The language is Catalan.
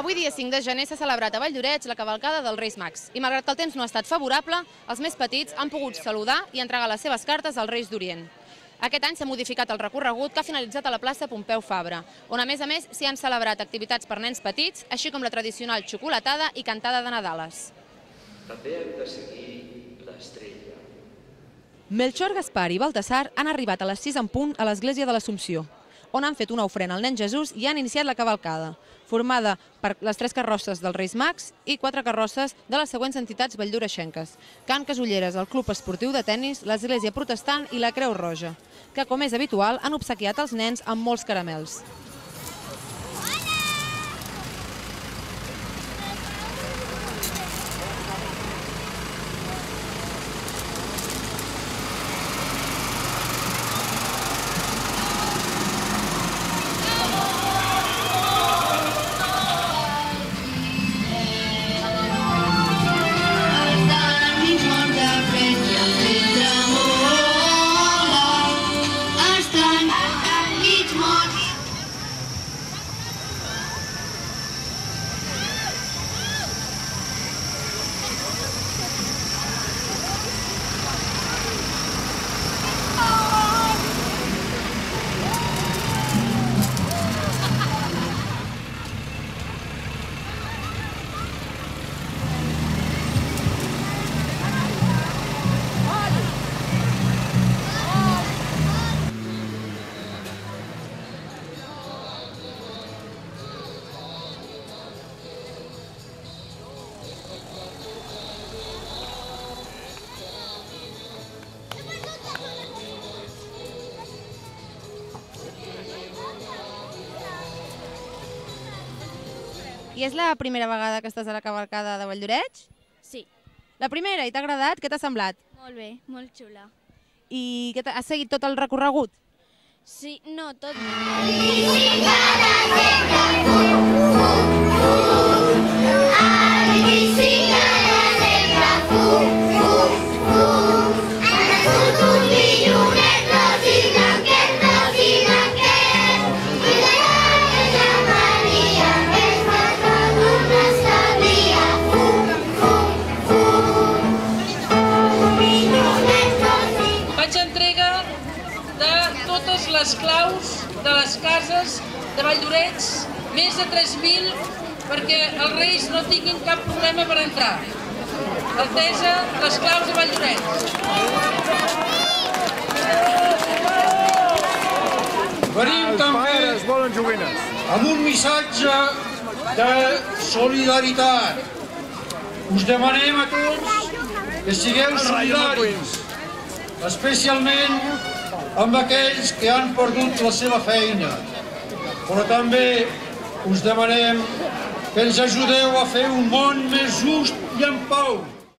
Avui, dia 5 de gener, s'ha celebrat a Valldoreix la cavalcada dels Reis Mags. I malgrat que el temps no ha estat favorable, els més petits han pogut saludar i entregar les seves cartes als Reis d'Orient. Aquest any s'ha modificat el recorregut que ha finalitzat a la plaça Pompeu Fabra, on a més s'hi han celebrat activitats per nens petits, així com la tradicional xocolatada i cantada de Nadales. També hem de seguir l'estrella. Melchor, Gaspar i Baltasar han arribat a les 6 en punt a l'església de l'Assumpció, on han fet una ofrena al nen Jesús i han iniciat la cavalcada, formada per les 3 carrosses dels Reis Mags i 4 carrosses de les següents entitats valldoreixenques: Can Casulleres, el Club Esportiu de Tenis, l'Església Protestant i la Creu Roja, que, com és habitual, han obsequiat els nens amb molts caramels. I és la primera vegada que estàs a la cavalcada de Valldoreix? Sí. La primera, i t'ha agradat? Què t'ha semblat? Molt bé, molt xula. I has seguit tot el recorregut? Sí, no, tot les claus de les cases de Valldoreix, més de 3.000, perquè els Reis no tinguin cap problema per entrar. Altesa, les claus de Valldoreix. Venim també amb un missatge de solidaritat. Us demanem a tots que sigueu solidaris, especialment amb aquells que han perdut la seva feina, però també us demanem que ens ajudeu a fer un món més just i en pau.